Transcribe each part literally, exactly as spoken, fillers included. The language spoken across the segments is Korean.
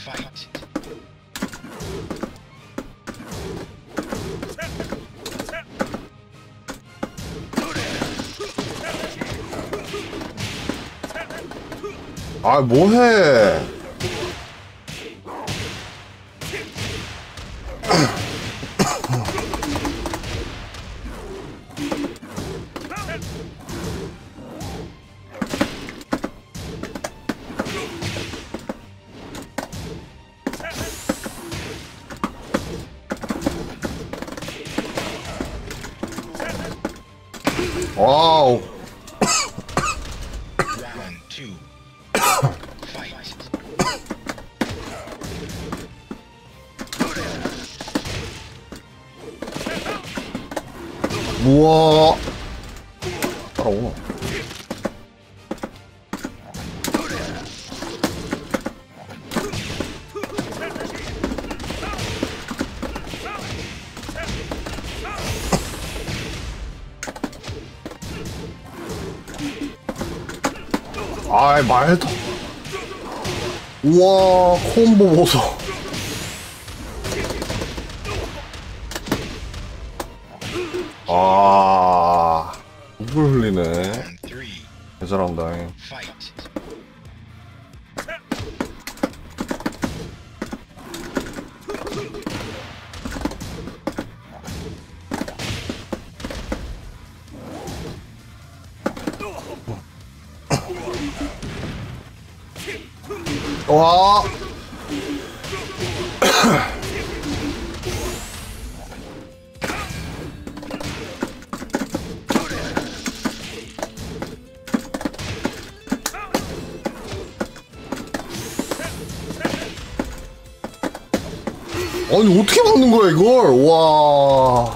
Fight. 아, 뭐해? 와우. Round two. Fight. 우와. 따라오나? 아이, 말도. 우와, 콤보 보소. 아, 물을 흘리네. Round three. 개잘한다. Fight. 와. 아니, 어떻게 막는 거야, 이걸? 와.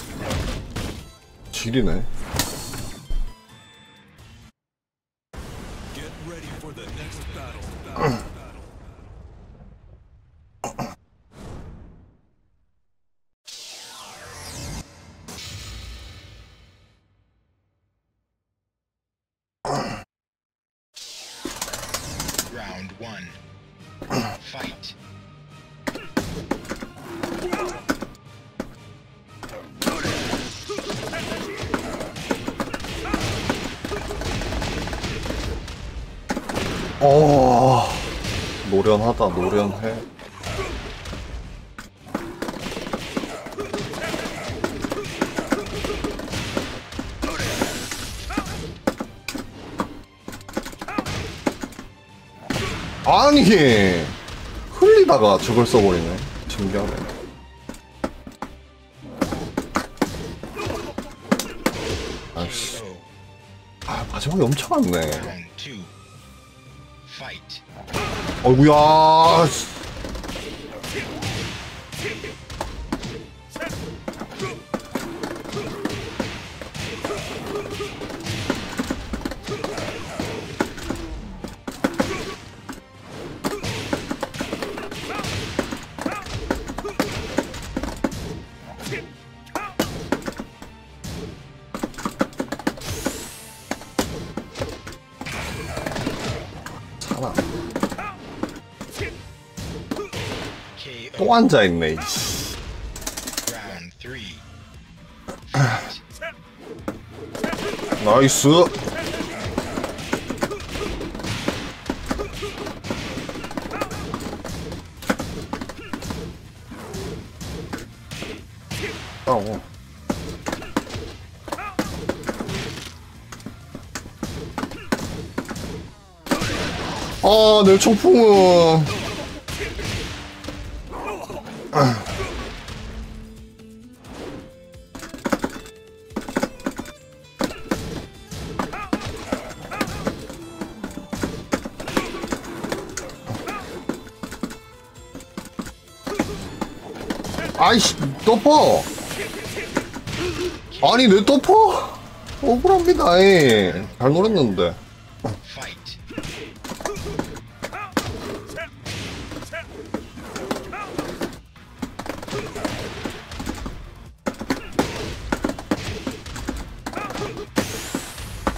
지리네. Get ready for the next battle. Round one. Fight. 어, 노련하다, 노련해. 아니, 흘리다가 저걸 써버리네. 신기하네. 아이씨. 아, 마지막에 엄청 많네. Round two. Fight. 어이구야. 씨. 차나. K O. 또 앉아있네, 이씨. Round three. 나이스. 아오. 아, 내 초풍은. 아이씨, 덮어! 아니, 내 덮어! 억울합니다, 예. 잘 노렸는데. Fight.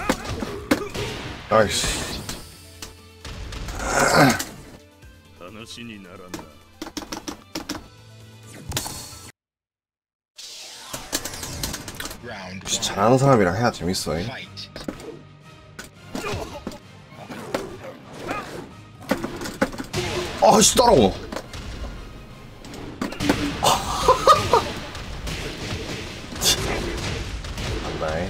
아이씨. 話にならんな。 Round 역시 one. 잘하는 사람이랑 해야 재밌어. 잉. Fight. 아씨 따라오. 안다잉.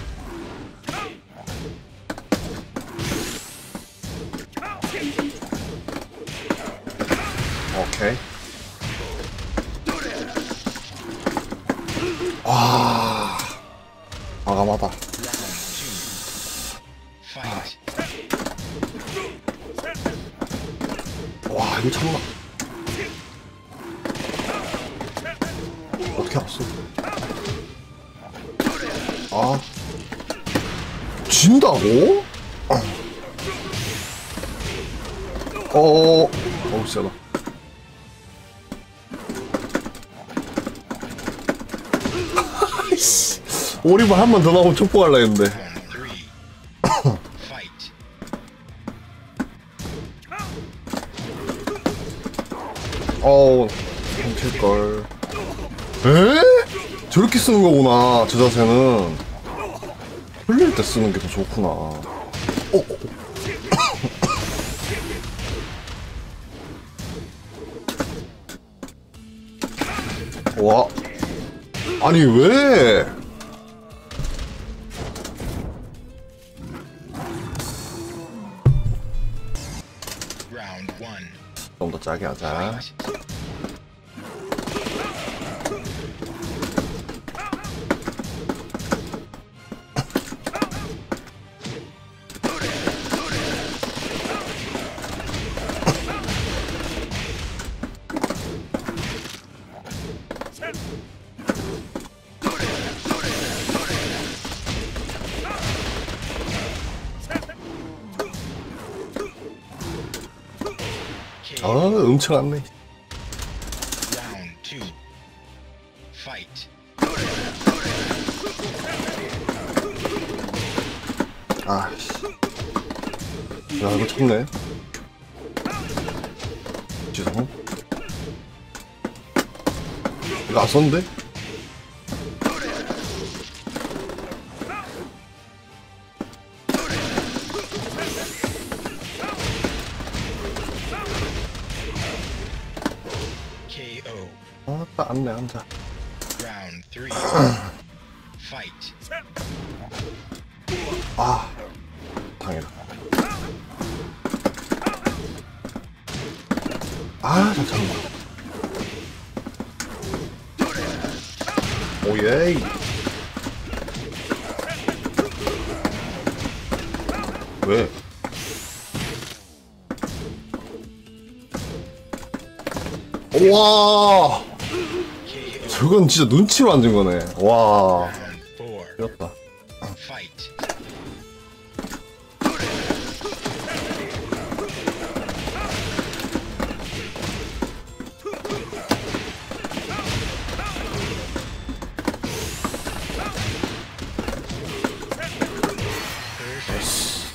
오케이. 와, 과감하다. Round two. Fight. 와, 이거 참나. 어떻게 알았어? 아, 진다고? 어, 어우 세다. 오리발 한 번 더 나오면 촉보 갈라 했는데. Round three. Fight. 어우, 훔칠걸. 에? 저렇게 쓰는 거구나, 저 자세는. 흘릴 때 쓰는 게 더 좋구나. 어, 어. 와. 아니, 왜? Round one. 좀 더 짜게 하자. Fight. 아, 엄청 안네. Round two. Fight. 아씨. 야, 이거 쳤네. 죄송. 이거 안 썼는데? K O. 아, 딱 안네, 앉아. Round three. Fight. 아, 당해라. 아, 잘 참다. 오예이. 왜? 와, K O. 저건 진짜 눈치로 앉은 거네. 와, Round four. 이겼다. Fight. Perfect.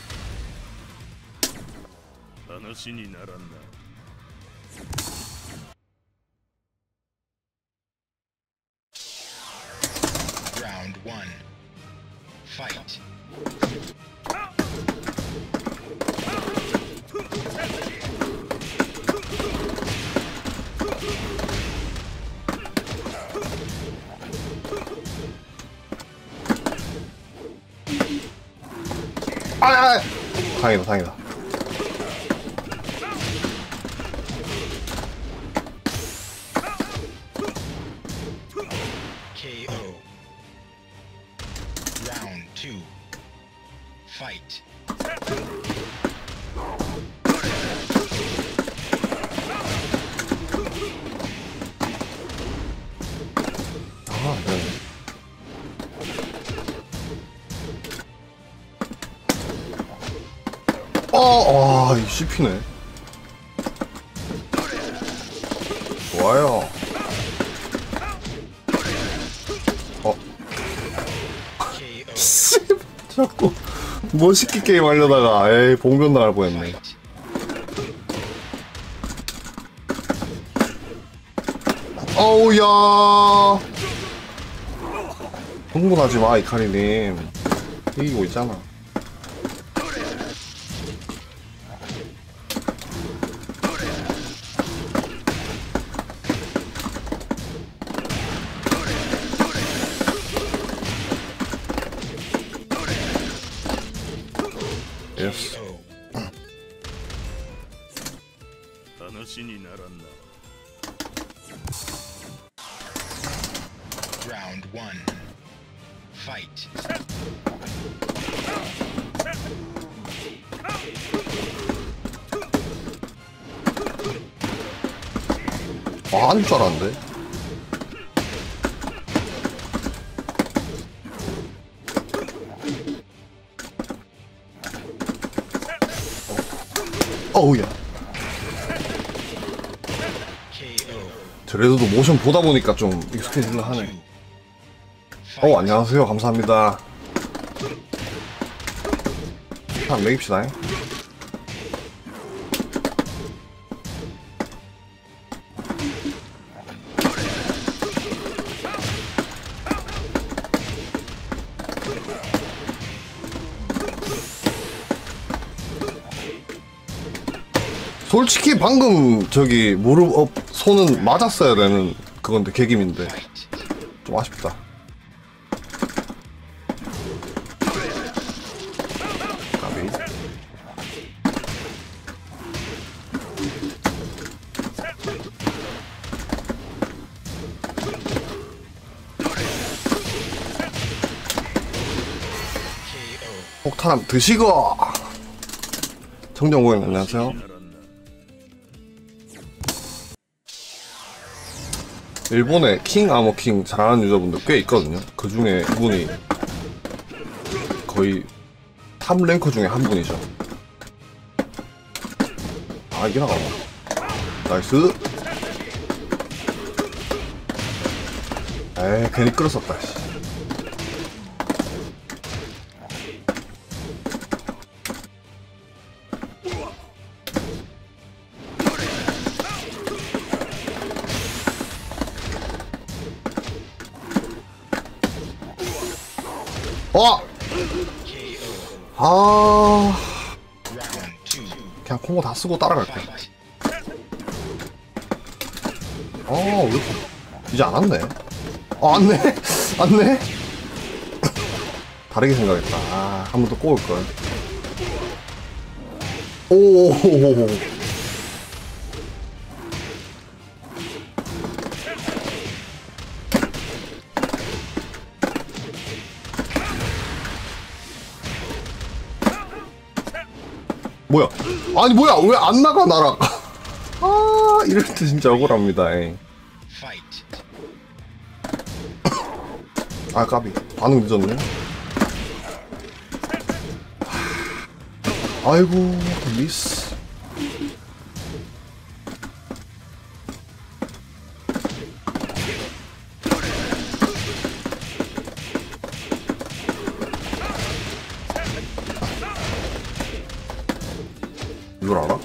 話にならんな。 Round one. Fight. 아, 아, 다행이다, 다행이다. K O. Round two. Fight. 아, 네. 어, 와, 이 씹히네. 좋아요. 어, K O. 씨, 자꾸 멋있게 게임 하려다가 에이 봉변 나갈 뻔했네. Fight. 어우야. 흥분하지 마, 이카리님. 이기고 있잖아. 예스. 케이오. 話にならんな Round one. Fight. 아, 아닐 줄 알았는데. 어우야. 케이오. 그래도 모션 보다 보니까 좀 익숙해질라 하네. 어, 안녕하세요. 감사합니다. 한번 매깁시다. 솔직히 방금 저기 무릎 업 손은 맞았어야 되는 그건데 개김인데 좀 아쉽다. 까비. 폭탄 드시고. 정정고객 안녕하세요. 일본에 킹 아머킹 잘하는 유저분들 꽤 있거든요. 그 중에 이분이 거의 탑 랭커 중에 한 분이죠. 아, 이게 나가나. 나이스. 에이, 괜히 끌었었다. 씨. 어! 아, 그냥 콤보 다 쓰고 따라갈게. 어, 왜 이렇게 이제 안 왔네. 어, 왔네. 왔네. 다르게 생각했다. 아, 한 번 더 꼬울걸. 오. 뭐야? 아니 뭐야? 왜 안 나가 나랑? 아, 이럴 때 진짜 억울합니다. 에이. 아, 까비. 반응 늦었네. 아이고, 미스. 이걸 알아?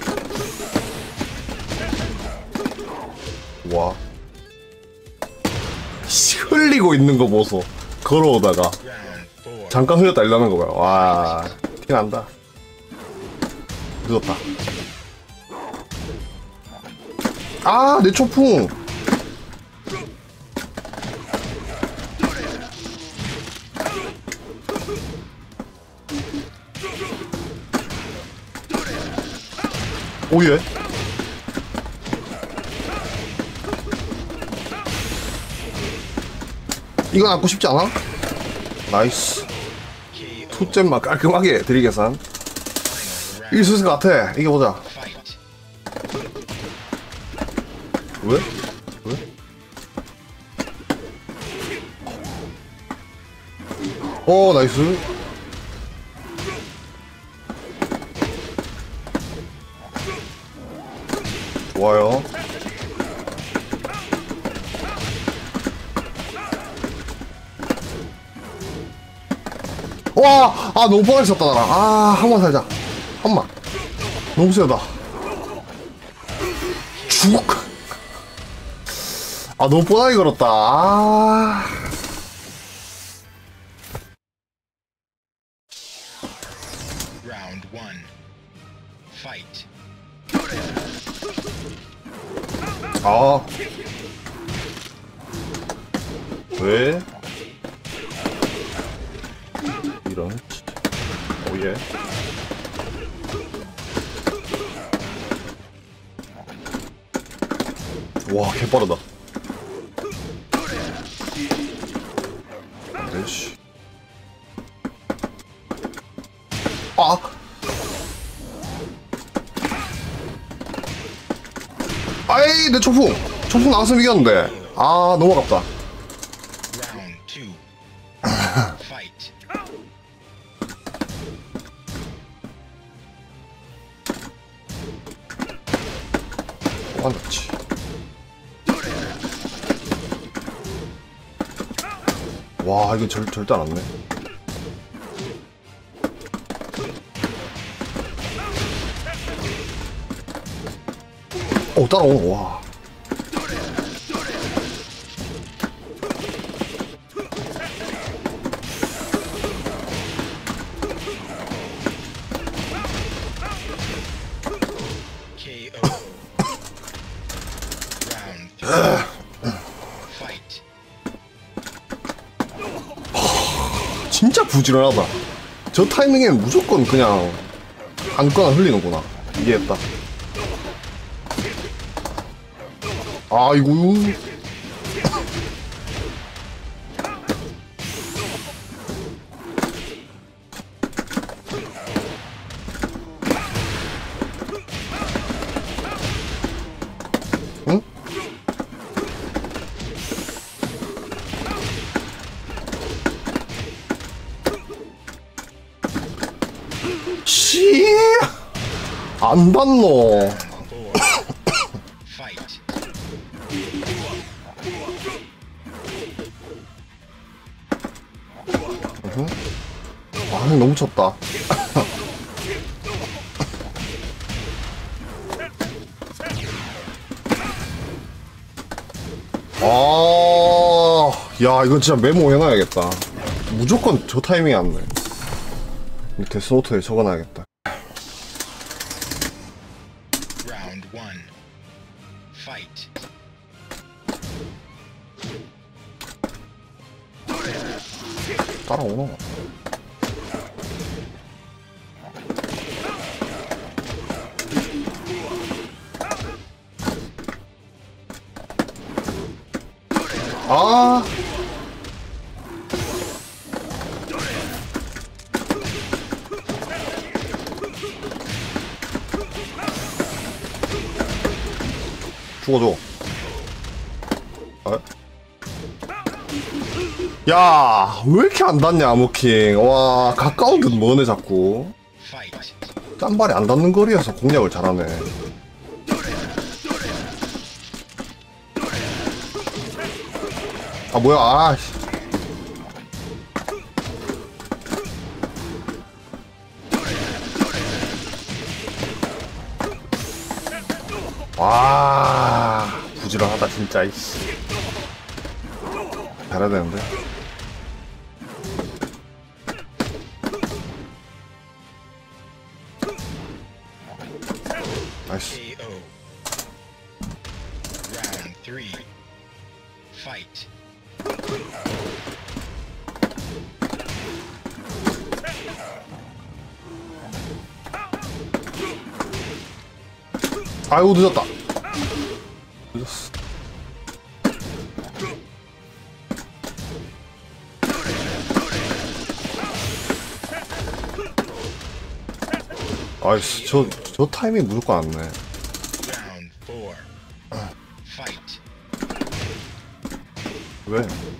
와. 씨, 흘리고 있는 거 보소. 걸어오다가 잠깐 흘렸다 일라는 거 봐요. 와, 티 난다. 늦었다. 아, 내 초풍. 오예. 이건 안고 싶지 않아? 나이스. 투잼만 깔끔하게 드리계산. 이길 수 있을 것 같아. 이겨보자. 왜? 왜? 오, 나이스. 좋아요. 와! 아, 너무 뻔할 수 없다, 나랑. 아, 한 번 살자. 한 번. 너무 세다. 죽! 아, 너무 뻔하게 걸었다. 아. Round one. Fight. 아. 왜? 이런. 오예. 와, 개빠르다. 에이씨. 아! 아이, 내 초풍! 초풍 나왔으면 이겼는데. 아, 너무 아깝다. Round two. Fight. 완치. 와, 이거 절, 절대 안 왔네. 오, 따라오는, 와. K O. Round three. Fight. 진짜 부지런하다. 저 타이밍엔 무조건 그냥 안거나 흘리는구나. 이해했다. 아이고. 응? 씨, 안 봤노. Four. Fight. 아, 너무 쳤다. 아, 야, 이건 진짜 메모해놔야겠다. 무조건 저 타이밍이 안 나. 데스노트에 적어놔야겠다. Round one. Fight. 따라오노. 아. 죽어줘. 아. 야, 왜 이렇게 안 닿냐, 아모킹. 와, 가까운 듯 머네, 자꾸. Fight. 짠발이 안 닿는 거리여서 공략을 잘하네. 아, 뭐야, 아, 씨. 와, 부지런하다, 진짜, 이씨. 잘해야 되는데. 나이스. K O. Round three. Fight. 아이고, 늦었다. 늦었어. 아이씨, 저, 저 타이밍 무조건 안 네. Round four. Fight. 왜?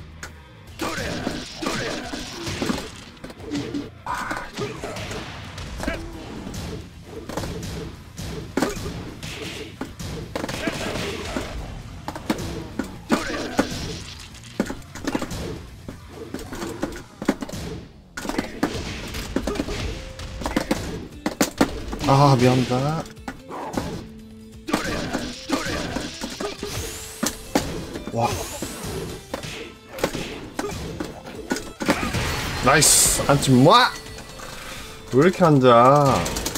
아, 미안합니다. 와. 나이스. 앉지 마. 왜 이렇게 앉아?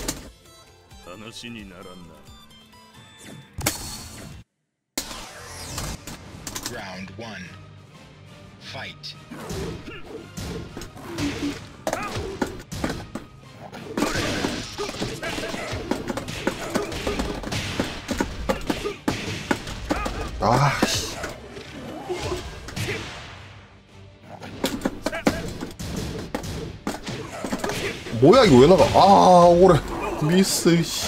Round one. Fight. 아, 씨. 뭐야 이거 왜 나가? 아, 오래 미스. 씨.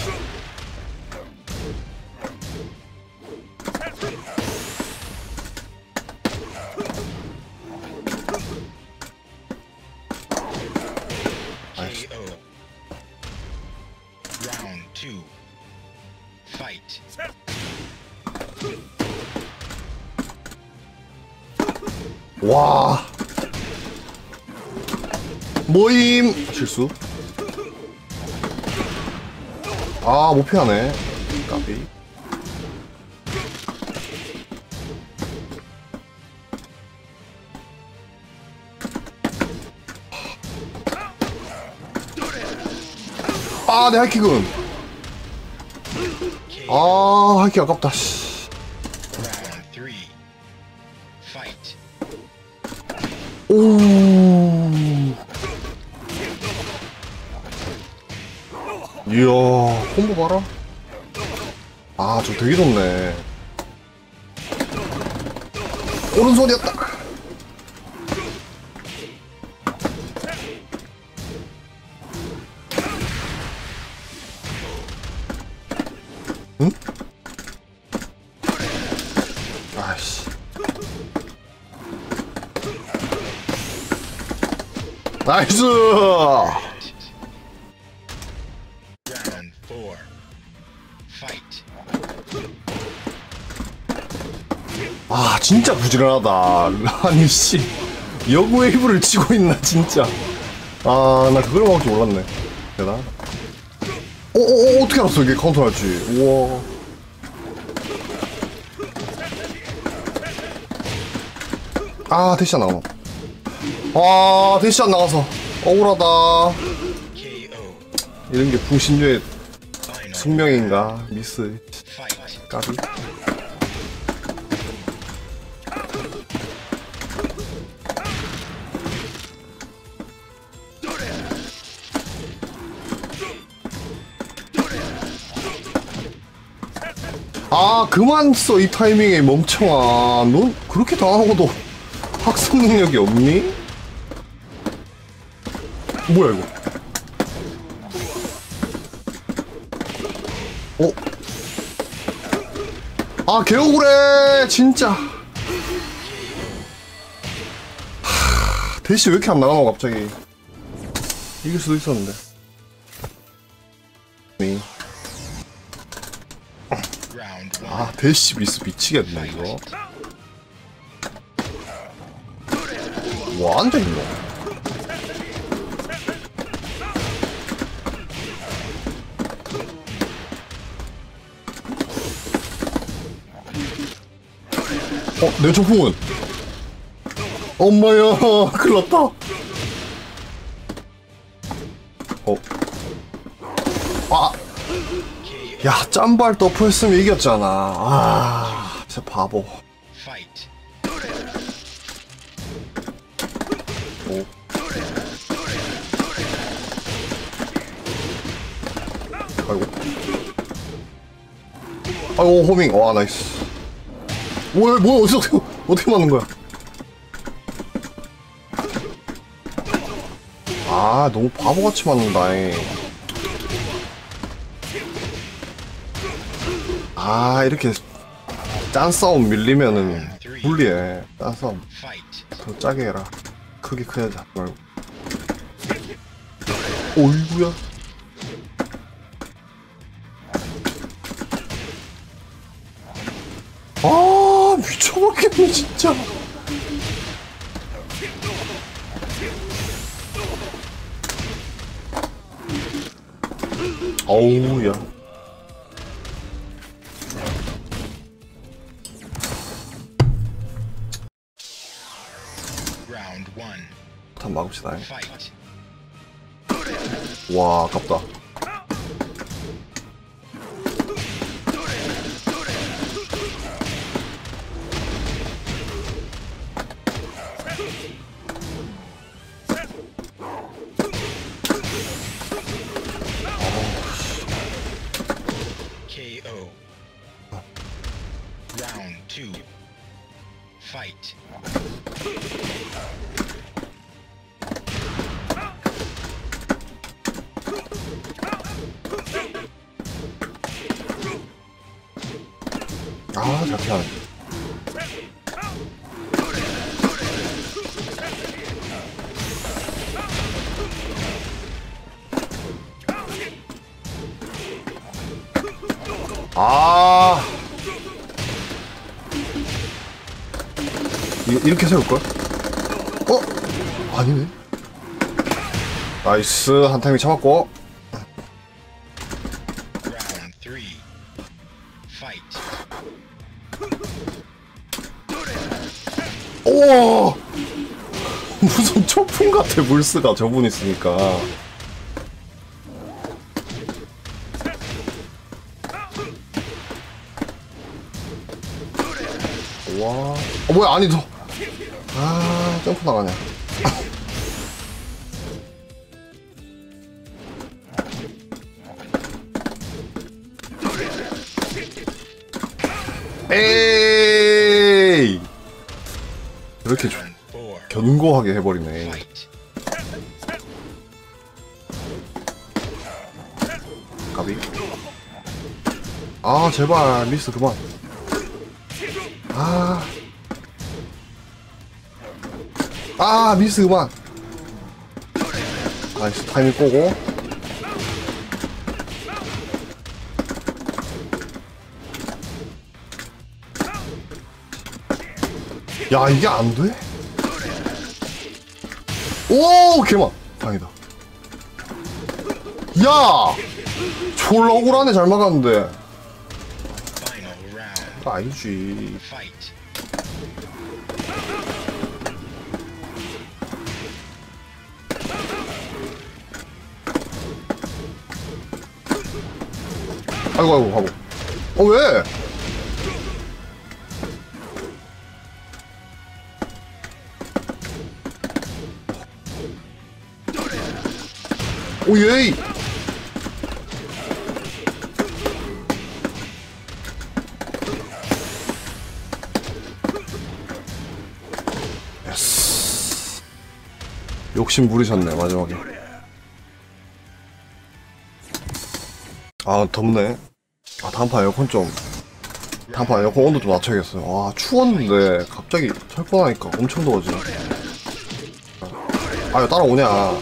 K O. Round two. Fight. 와. 모임 실수. 아, 못 피하네. 까비. 아, 내 하이킥은. 아, 하이킥 아깝다. 씨. Round three. Fight. 오. 이야, 콤보 봐라. 아, 저 되게 좋네. 오른손이었다. 응? 아이씨. 나이스! Round four. Fight. 아, 진짜 부지런하다. 아니, 씨. 여구 웨이브를 치고 있나, 진짜. 아, 나 그걸 먹을 줄 몰랐네. 대단하다. 어, 어, 어, 어떻게 알았어, 이게 카운터 할지. 우와. 아, 대시 안 나가노. 아, 대시 안 나가서. 억울하다. K O. 이런 게 부신류의 Final. 숙명인가? 미스. Fight. 까비. 아, 그만 써, 이 타이밍에 멍청아. 넌 그렇게 당하고도 학습 능력이 없니? 뭐야 이거? 어? 아, 개억울해 진짜. 하, 대시 왜 이렇게 안 나가노 갑자기? 이길 수도 있었는데. 네. Round one. 아, 대시 미스 미치겠네 이거. 뭐 앉아있노? 어, 내 조풍은? 엄마야, 큰일났다. 어. 아. 야, 짬발 더프 했으면 이겼잖아. 아, 진짜 바보. Fight. 오. 아이고. 아이고, 호밍. 와, 나이스. 뭐야, 뭐야, 어디서, 어떻게, 어떻게 맞는 거야? 아, 너무 바보같이 맞는다, 잉. 아, 이렇게 짠 싸움 밀리면은 불리해. 짠 싸움 Fight. 더 짜게 해라. 크게 크야지 하지 말고. 어이구야. 아, 미쳐버리겠네 진짜. 어우야. Round one. 한번 막읍시다. Fight. 와, 아깝다. K O. Round two. Fight. 아, 잡히네. 아, 이, 이렇게 세울걸? 어? 아니네. 나이스, 한 타이밍 참았고. Round three. Fight. 우와! 무슨 초풍 같아, 물스가 저분 있으니까. 와. 어, 뭐야, 아니, 너. 아, 점프 나가냐. 에이! 이렇게 좀 Round four. 견고하게 해버리네. Fight. 가비. 아, 제발, 미스 그만. 아. 아, 미스 그만. 나이스, 타이밍 꼬고. 야, 이게 안 돼? 오, 개만. 다행이다. 야! 졸라 억울하네, 잘 막았는데. Final round. 아니지. Fight. 아이고, 아이고, 하고. 어, 왜? 오, 예이! 예스. 욕심 부리셨네, 마지막에. 아, 덥네. 아, 다음판 에어컨 좀. 다음판 에어컨 온도 좀 낮춰야겠어요. 와, 추웠는데, 갑자기 철권하니까 엄청 더워지네. 아, 왜 따라오냐.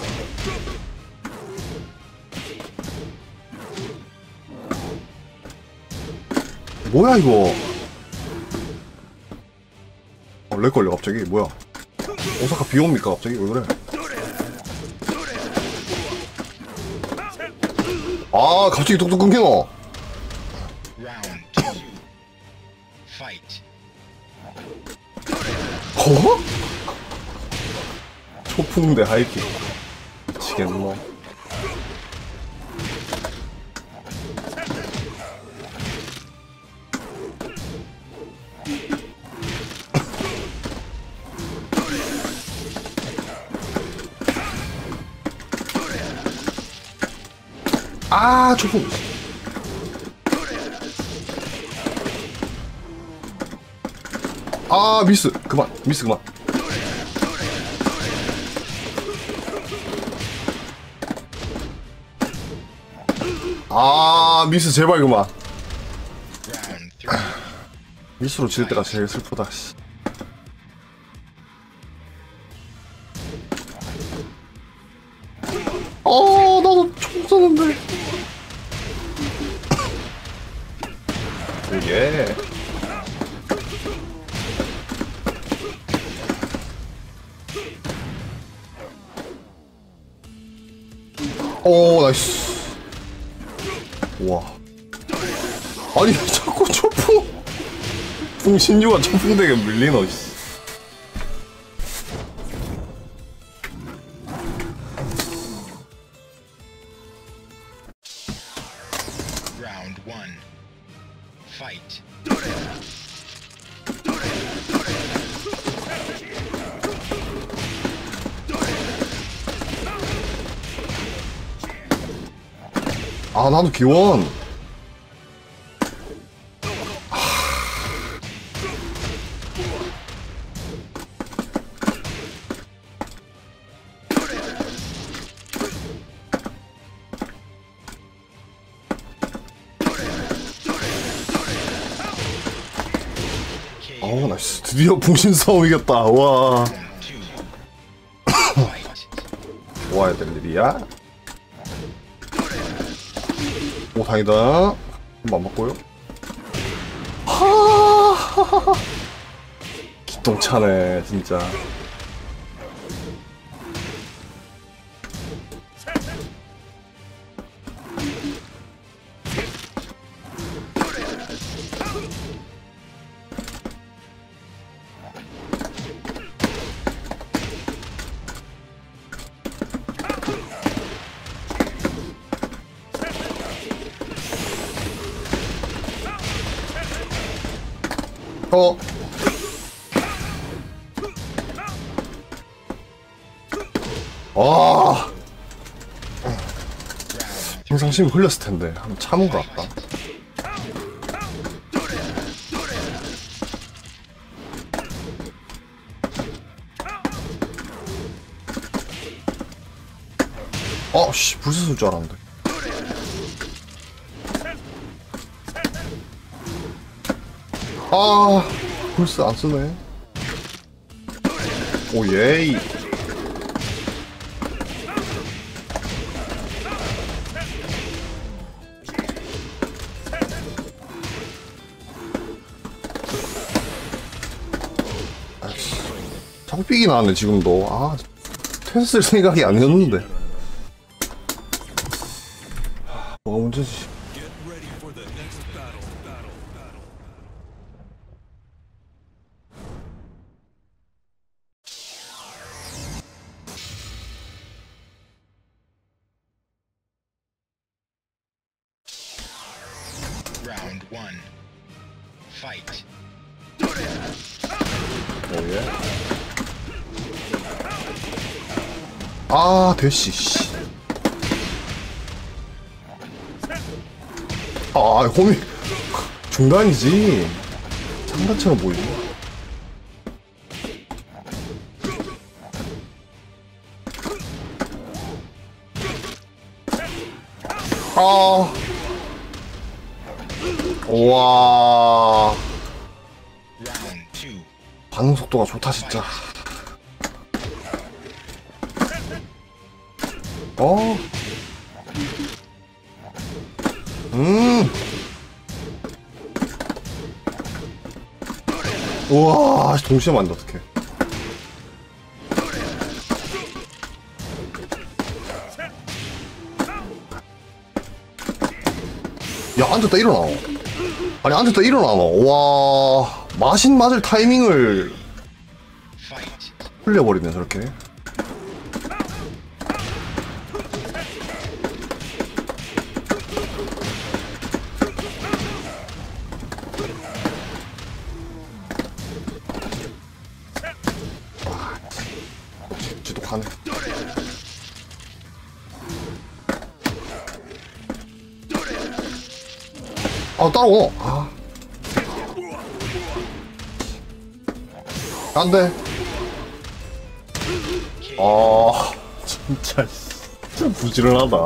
뭐야, 이거. 어, 렉 걸려, 갑자기. 뭐야. 오사카 비 옵니까, 갑자기? 왜 그래? 아, 갑자기 뚝뚝 끊기노. Round two. Fight. 어? 초풍대 하이킥. 미치겠노. 아, 초풍. 아, 미스. 그만. 미스 그만. 아, 미스 제발 그만. Round three. 미스로 질 때가 제일 슬프다. 씨. 어, 나도 총 쏘는데. 예. 오, 나이스. 우와. 아니, 자꾸 초풍. 풍신유가 초풍되게 밀리노, 씨. 아 나도 기원. 어 나이스. 드디어 봉신 싸움 이겼다. 와. Two. Fight. 좋아야 될 일이야. 오 다행이다. 한번 안 맞고요. 하. 기똥차네 진짜. 어. 와. 평상심이 흘렸을 텐데 한번 참은 것 같다. 어, 씨, 불스 쓸 줄 알았는데. 아, 불스 안 쓰네. 오, 예이. 아이씨, 자꾸 삑이 나왔네, 지금도. 아, 테스 쓸 생각이 아니었는데. 뭐가 문제지? Round one. Fight. 오예. 아, 대시, 씨. 아, 홈이 중단이지. 상단처럼 보이네. 아. 와. Round two. 반응 속도가 좋다 진짜. 어. 음. 우와, 동시에 맞는다 어떡해. 야, 앉았다 일어나. 아니, 앉았다 일어나. 와, 마신 맞을 타이밍을 Fight. 흘려버리네 저렇게. 와, 지독하네. 아, 따라오. 아. 안 돼. 아, 진짜, 진짜 부지런하다.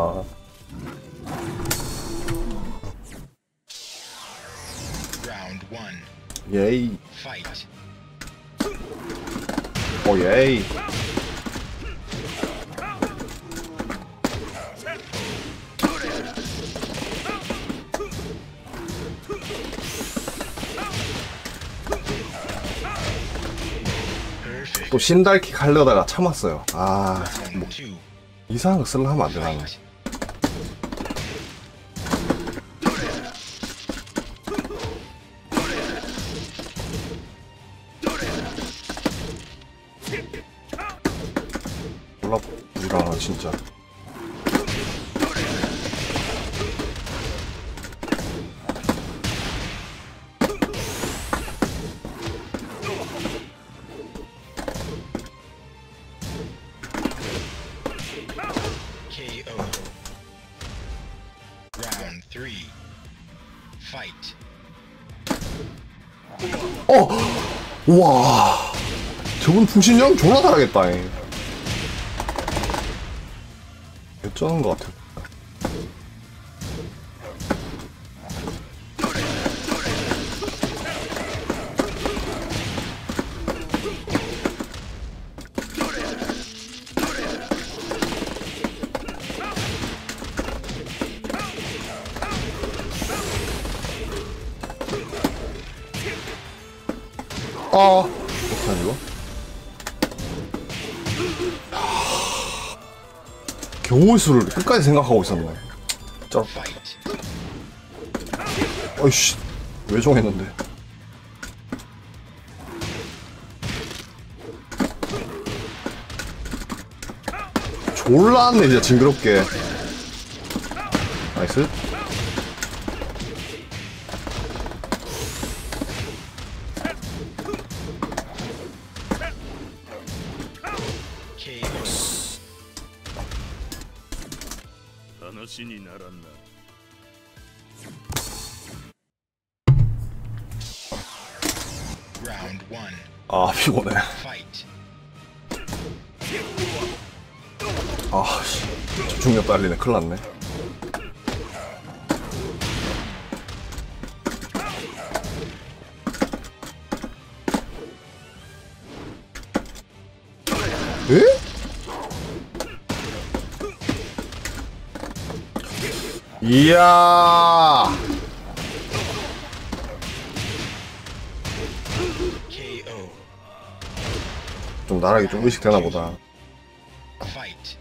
Round one. 예이. Fight. 오, 예이. Perfect. 또 신달킥 하려다가 참았어요. 아, 뭐, Round two. 이상한 거 쓰려 하면 안 돼, 나는. Fight. 몰라, 부지런하다, 진짜. K O. 우와, 저분 풍신형 졸라 잘하겠다. 잉. 개쩌는 것 같아. 아, 어떡하냐 이거? 경우의 수를 끝까지 생각하고 있었네. 짜. Fight. 어이씨, 왜 정했는데? 졸라 왔네 진짜 징그럽게. 나이스. K O. 話にならんな。 Round one. 아, 피곤해. Fight. 아, 씨. 집중력 딸리네. 큰일 났네. 에? 이야. K O. 좀 나락이 좀 의식되나 보다. Fight.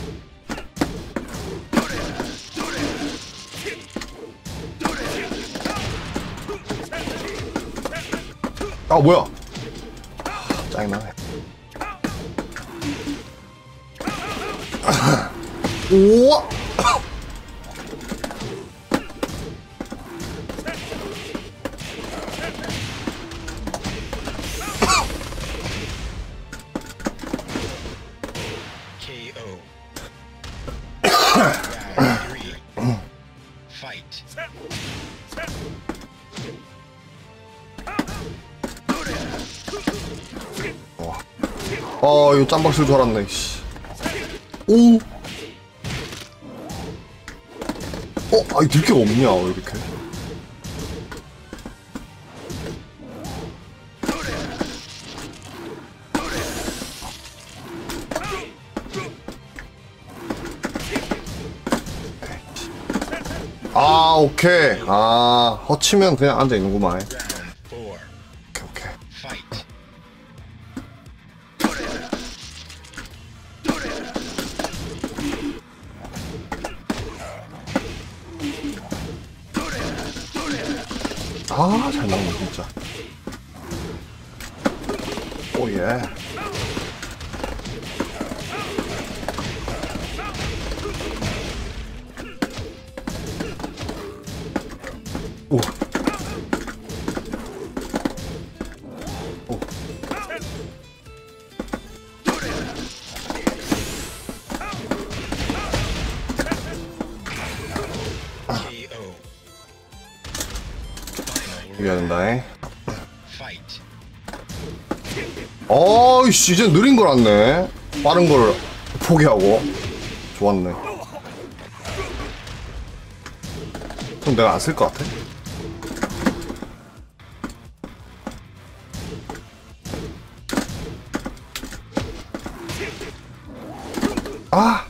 아, 뭐야? 짜증나네. 우와! K O. Round three. Fight. 아, 이거 짬박 쓸 줄 알았네, 씨. 오! 어? 아니, 들개가 없냐, 왜 이렇게. 아, 오케이. 아, 허치면 그냥 앉아있는구만. Round four. 오케이, 오케이. Fight. 아, 잘 나오네, 진짜. 오, 예. 오. 오. K O. Final 이겨야 된다잉. fight. 어이씨, 이제 느린 걸 왔네. 빠른 걸 포기하고. 좋았네. 그럼 내가 안 쓸 것 같아? 아!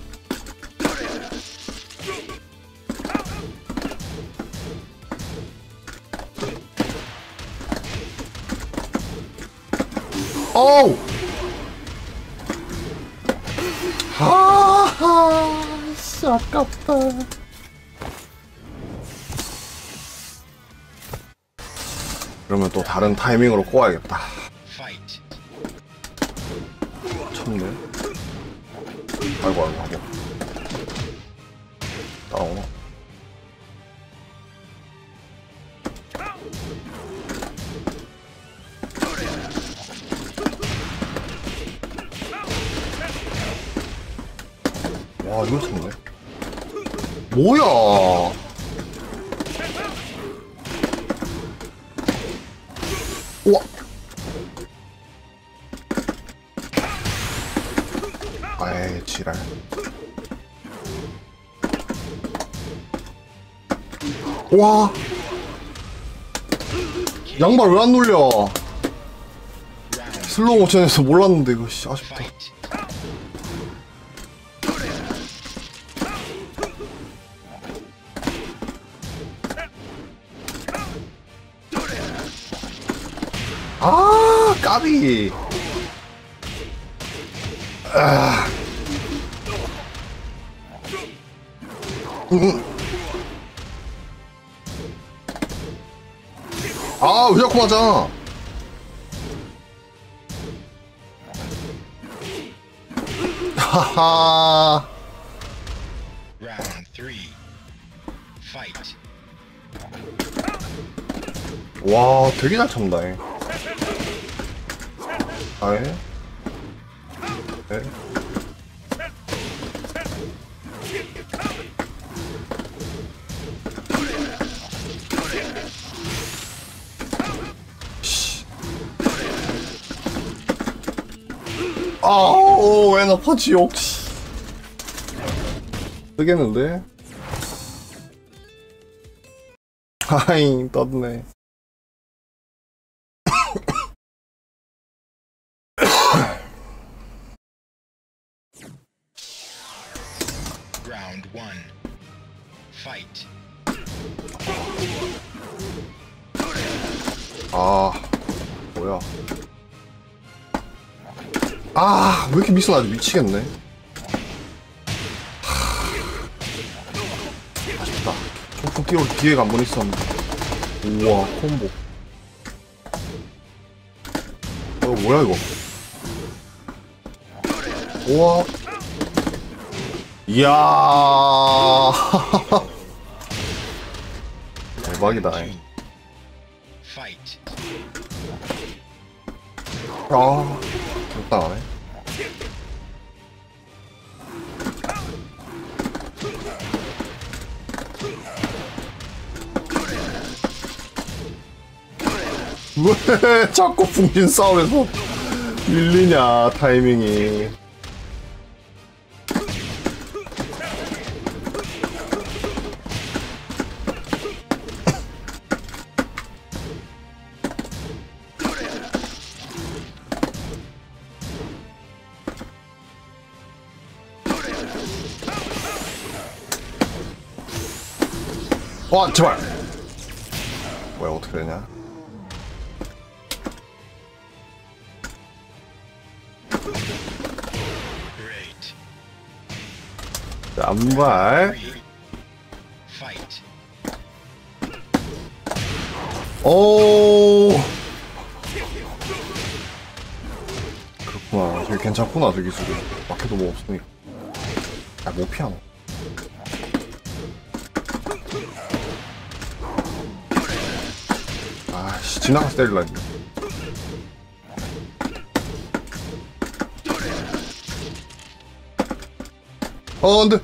어우! 하하, 씨, 아깝다. 그러면 또 다른 타이밍으로 꼬아야겠다. Fight. 쳤네. 아이고, 아이고, 아이고. 따라오나? 와, 이걸 쳤네. 뭐야! 우와! 아이 지랄. 와 양말 왜 안 눌려? 슬로우 모션에서 몰랐는데 이거 씨 아쉽다. Fight. 아 까비. 아. 음. 아, 왜 자꾸 맞아? 하하. Round three. Fight. 와, 되게 잘 참다. 잉. 아예? 네. 아우 에너퍼지 역시 쓰겠는데? 하잉 떴네. Round one. Fight. 아 뭐야? 아, 왜 이렇게 미스나지? 미치겠네. 하... 아쉽다. 총총 뛰어올 기회가 한 번 있었는데. 우와, 콤보. 어, 뭐야, 이거? 우와. 이야. 대박이다. Two. Fight. 아, 적당하네. 왜 자꾸 풍진 싸움에서 밀리냐, 타이밍이. 와, 제발! 뭐야, 어떻게 되냐? Great. 양발. Three. Fight. 오. 그렇구나. 저기 괜찮구나, 저 기술이. 막혀도 뭐 없으니까. 야, 뭐 피하노? 아씨, 지나가서 때릴라 했네. 어, 안 돼.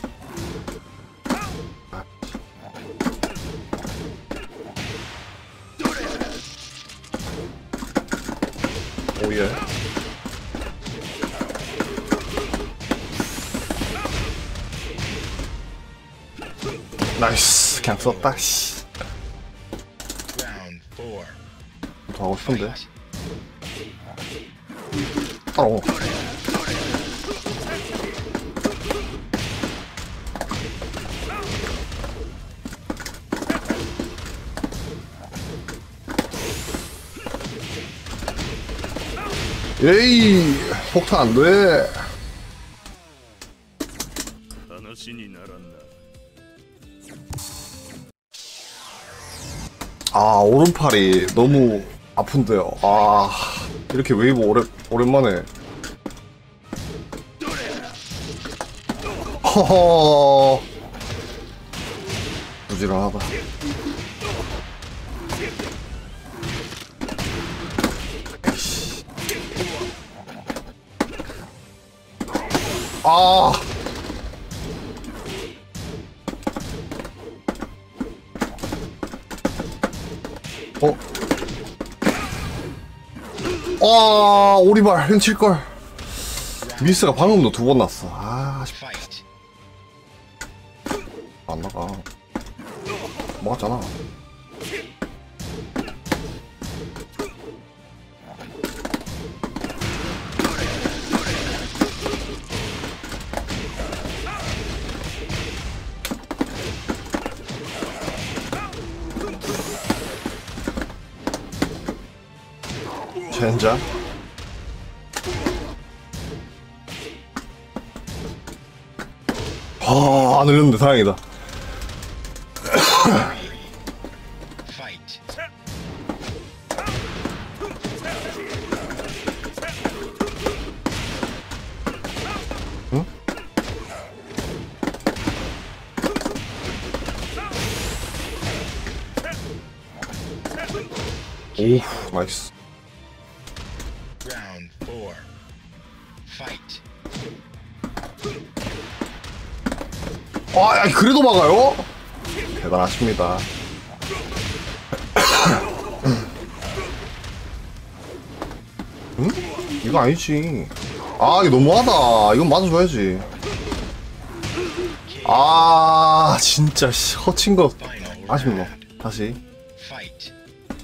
오예. 나이스. 그냥 썼다. 씨. Round four. 더 하고 싶은데. Fight. 따라오. 에이, 폭탄 안 돼. 話にならんな。 아, 오른팔이 너무 아픈데요. 아, 이렇게 웨이브 오래, 오랜만에. 허허. 부지런하다. 에이씨. 아. 어? 아, 오리발 훔칠걸. 미스가 방금도 두 번 났어. 아, 아쉽. Fight. 안 나가. 먹었잖아. 젠장. 아, 안 흘렸는데 다행이다. Fight. 응? 오, 나이스. Round four. Fight. 아, 야, 그래도 막아요? 대단하십니다. 응? 이거 아니지. 아, 이거 너무하다. 이건 맞아줘야지. 아, 진짜 씨, 허친 거 Final 아쉽노. round. 다시. Fight.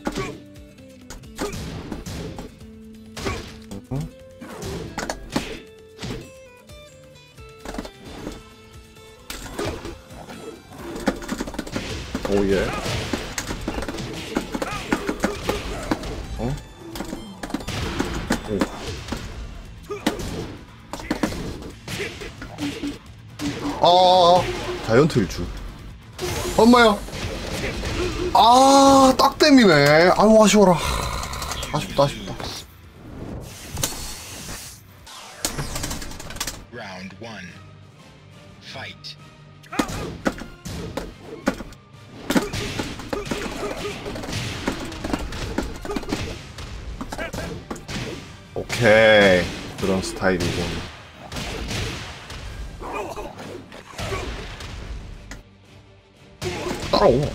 오예. 어? 오. 아, 자이언트 일주. 엄마야. 아, 딱땜이네. 아유, 아쉬워라. 아쉽다, 아쉽다. Round one. Fight. 오케이. 그런 스타일이군. 따라오.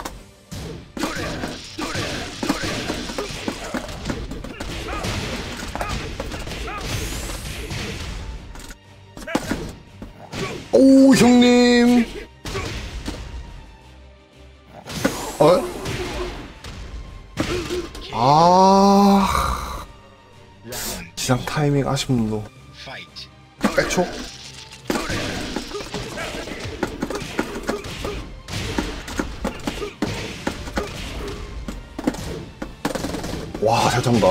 오, 형님. 어? 아, Round. 지상 타이밍 아쉽노. Fight. 백초? 와, 잘 참다.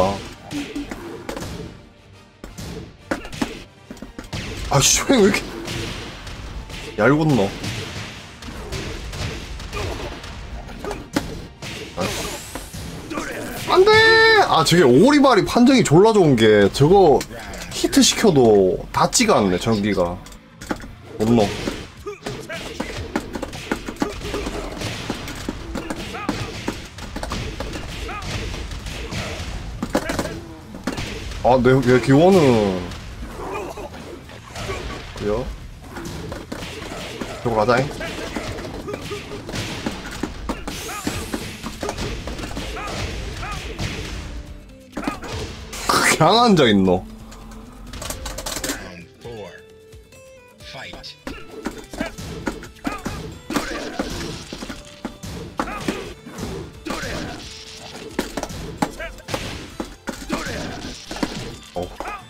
아, 씨, 왜 이렇게 얇은 너. 안 돼! 아, 저게 오리발이 판정이 졸라 좋은 게 저거 히트 시켜도 닿지가 않네, 전기가. 못 넣어. 아, 내, 내 기원은. 그래요? 저거 가자잉. 그냥 앉아있노. Round four. Fight. 어.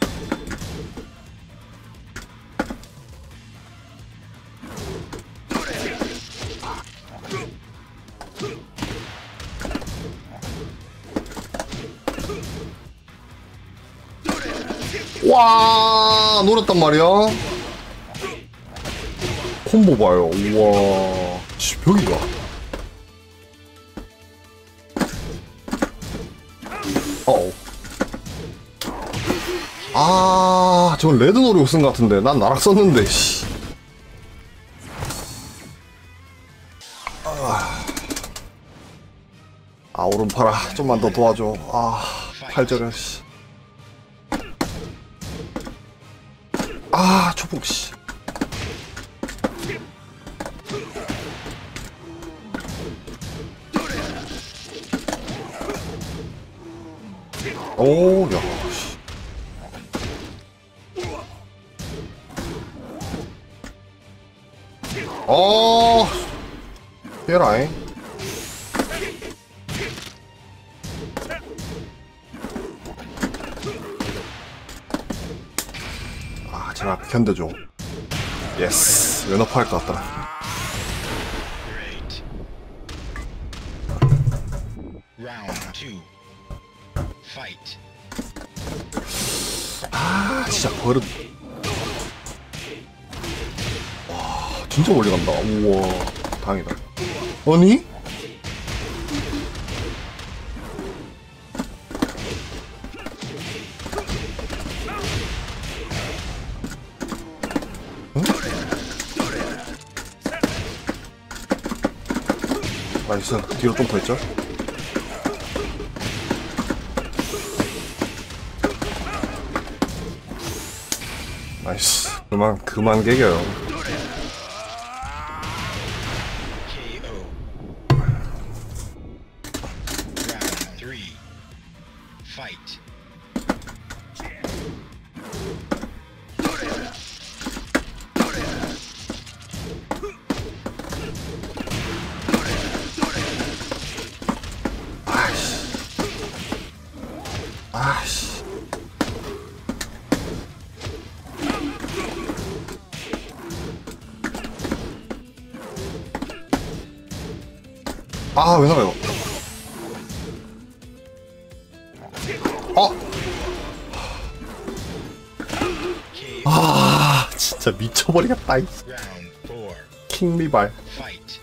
와, 노렸단 말이야. 콤보 봐요. 우와, 씨, 벽이가. 어어. 아, 저건 레드 노리고 쓴 것 같은데. 난 나락 썼는데, 씨. 아, 아, 오른팔아. 좀만 더 도와줘. 아, 팔절여, 씨. 아, 초폭, 씨. 오, 야, 씨. 어 피해라잉. 아 제발 견뎌줘. 예스 왼어프 할 것 같더라. Great. Round two. Fight. 아 진짜 버릇. 와 진짜 멀리 간다. 우와 다행이다. 아니? 응? 나이스 뒤로 좀 더 했죠? 나이스 그만 그만 개겨요. K O. Round three. Fight. 아씨 아 왜 나가요? 어? K O. 아 진짜 미쳐버리겠다 이 Round four. 킹리발. Fight.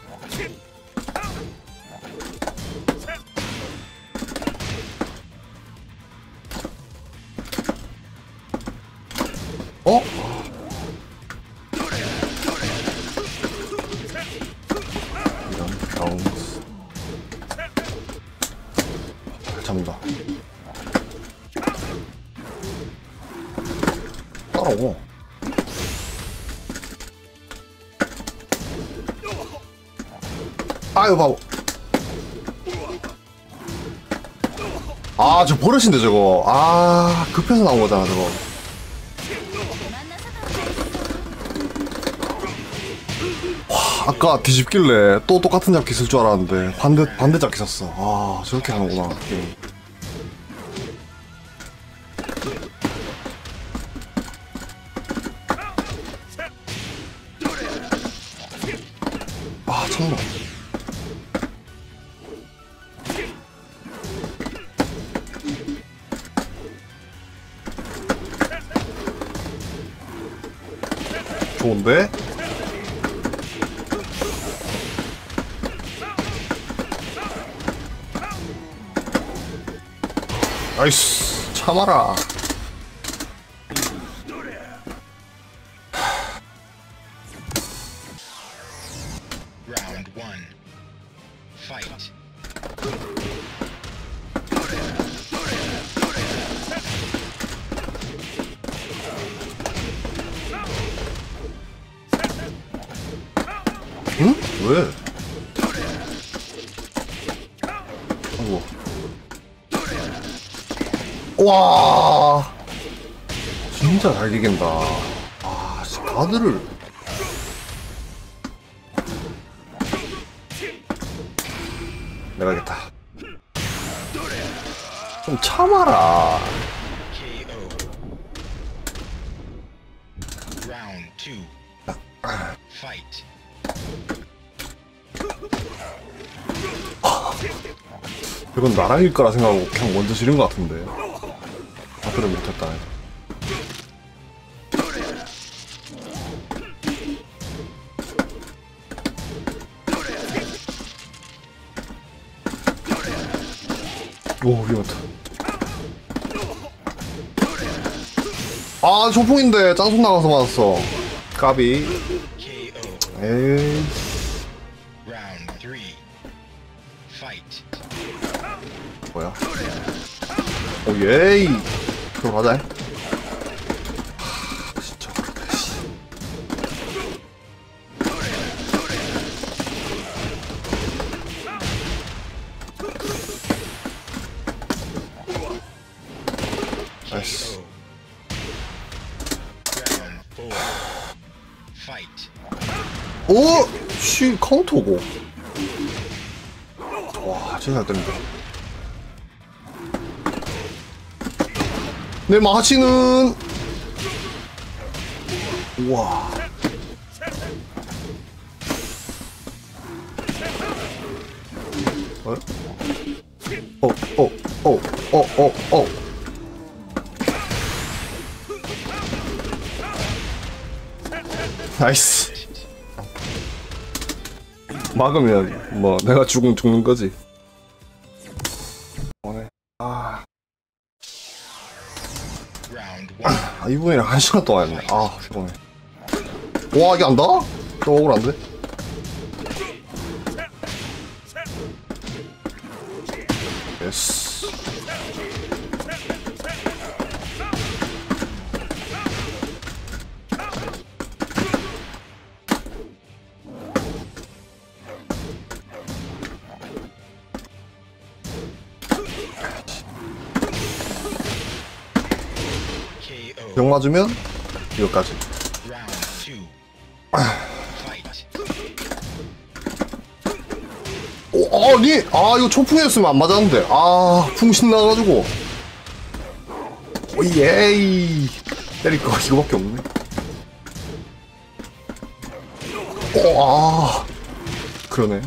어? 이런 바운스 잘 잡는다. 따라오. 아유 바보. 아 저 버릇인데 저거. 아 급해서 나온 거잖아 저거. 아까 뒤집길래 또 똑같은 잡기 쓸 줄 알았는데 반대 반대 잡기 썼어. 아 저렇게 하는구나 게임. 아 참나. 좋은데? 나이스 참아라. Round one. Fight. 응? 왜? 아이고. 와 진짜 잘 기긴다. 아 진짜 가드를 내가 겠다. 좀 참아라. K O. Round two. Fight. 이건 나랑 일 거라 생각하고 그냥 먼저 지른 것 같은데. 가드를 못했다. 오 위험하다. 아 조폭인데 짱손 나가서 맞았어. 까비. K O. 에이 Round three. Fight. 뭐야? 오 예이. 그럼 가자. 하, 진짜 그렇다 씨. 나이스. Round four. Fight. 어? 쉬 카운터고. 와 진짜 잘 때린다. 내 마시는 우와. 어? 어, 어, 어, 어, 어, 어. 나이스. 막으면 뭐 내가 죽은 죽는 거지. 오네. 아, Round one. 아 이분이랑 한 시간 동안 했네. 아 피곤해. 와 이게 안다? 또 억울한데? 예스. K O. 병 맞으면 이거까지. Round two. Fight. 오, 아니, 아 이거 초풍이었으면 안 맞았는데. 아 풍신 나가지고. 오, 예이. 때릴 거 이거밖에 없네. 오, 아 그러네.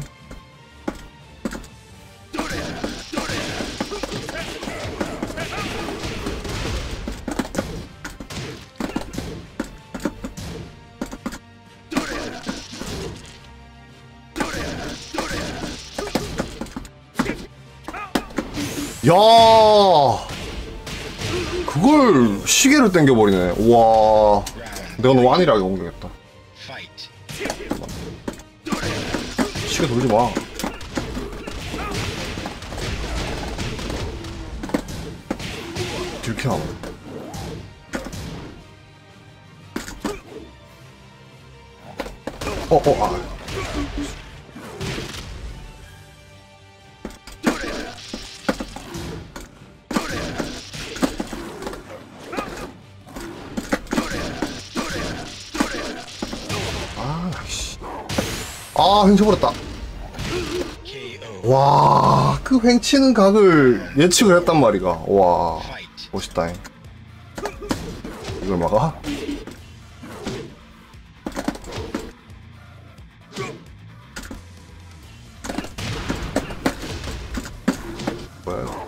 야, 그걸 시계를 당겨버리네. 우와, 내가 너무 안일하게 공격했다. Fight. 시계 돌지 마. 들켜. 어, 어, 아. 아, 씨. 아, 횡쳐버렸다. K O. 와, 그 횡치는 각을 예측을 했단 말이가. 와, Fight. 멋있다잉. 이걸 막아? 뭐야, 이거.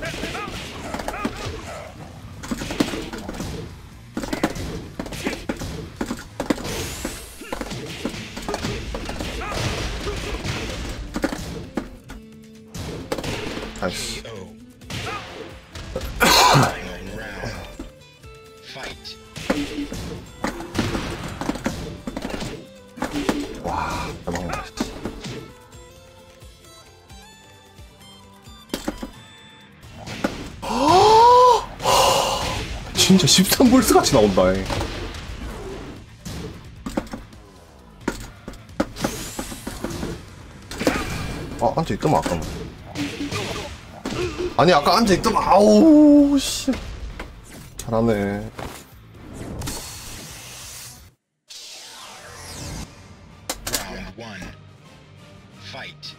나이스. K O. Final round. Fight. 와, 잘 막는다. 진짜 십삼 볼스 같이 나온다. 잉. 아, 앉아있더만, 아까는. 아니, 아까 앉아있더만, 아우, 씨. 잘하네. Round one. Fight.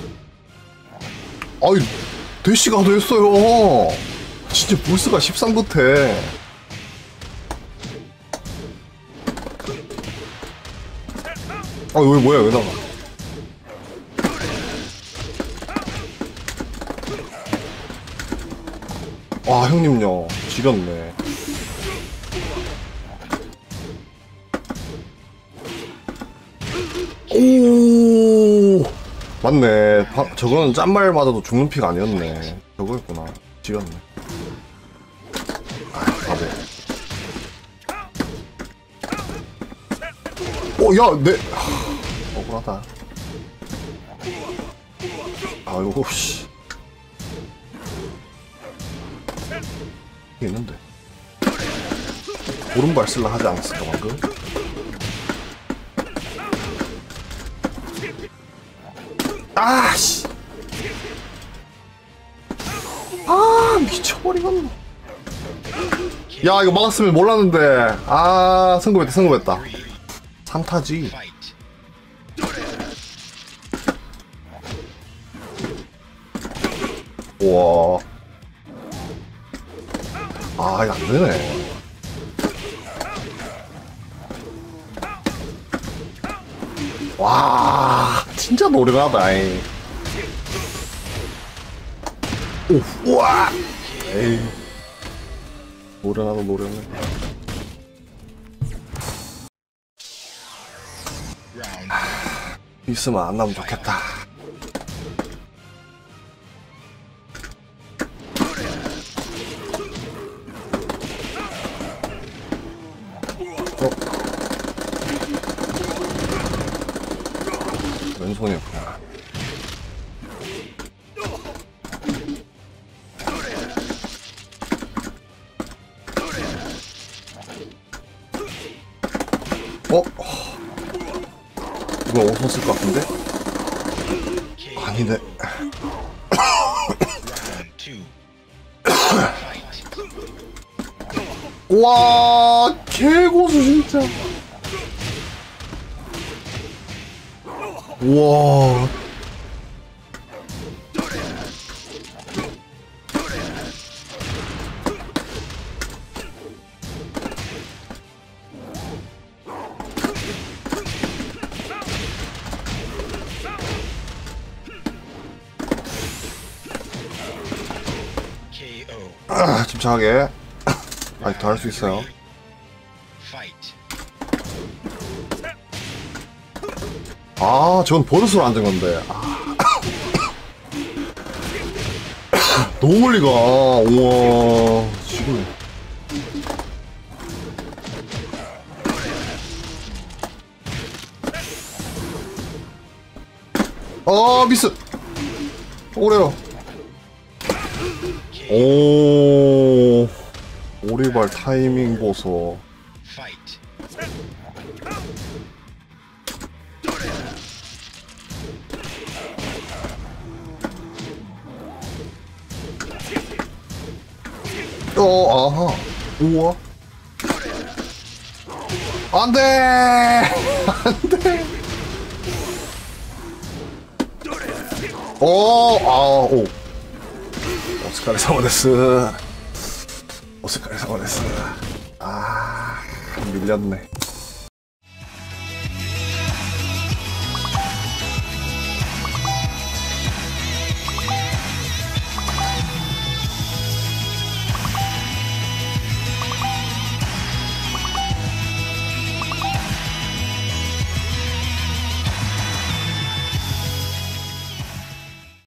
아이, 대시가 됐어요. 진짜 볼스가 십삼 같아. 아, 왜, 뭐야, 왜 나가? 와, 형님요. 지렸네. 오, 맞네. 바, 저거는 짠말 맞아도 죽는 픽 아니었네. 저거였구나. 지렸네. 아, 바보. 오, 야, 내. 하, 억울하다. 아이고, 씨. 있는데. 오른발 쓸라 하지 않았을까, 방금? 아, 씨. 아, 미쳐버리겠네. 야, 이거 막았으면 몰랐는데. 아, 성공했다, 성공했다. Three. 삼 타지. Fight. 우와. 아, 이거 안 되네. 와, 진짜 노련하다. 이. 오, 우와. 에이. 노련하다, 노련해. Round 있으면 안 나면 좋겠다. 어? 왼손이었구나. 어? 이거 어디서 쓸 것 같은데? K O. 아니네. Round two. Fight. 와, 개고수 진짜. 와. K O. 아, 침착하게. 아직 더 할 수 있어요. Fight. 아, 전 버릇으로 앉은 건데. 아. 너무 멀리 가. 우와, 지금. 아, 미스. 오래요. 오, 오리발 타이밍 보소. Fight. 어, 아하. 우와. 안 돼! 안 돼! 어, 아, 오. 오스카레 사마데스. 오스카레 사마데스. 아, 밀렸네.